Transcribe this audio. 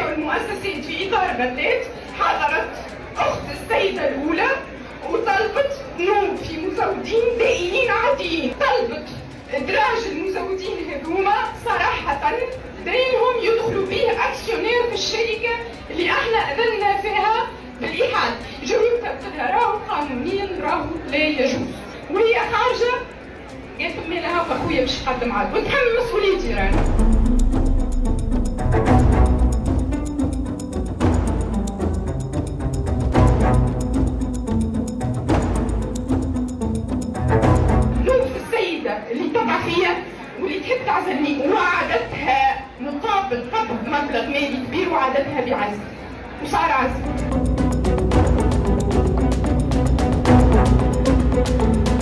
تباين المؤسسات في إطار غلات حضرت أخت السيدة الأولى وطلبت نوب في مزودين دائمين عاديين، طلبت إدراج المزودين هذوما صراحة دينهم يدخلوا به أكسيونير في الشركة اللي احنا أذلنا فيها بالإحالة. جاوبتها قلت لها راهو قانونيا راهو لا يجوز، وهي خارجة قالت لي لها أخويا باش يقدم عاد ونتحمل مسؤوليتي رانا. اللي تبع فيا واللي تحب تعزلني وعدتها مقابل قبض مبلغ مالي كبير وعدتها بعزل وصار عزل.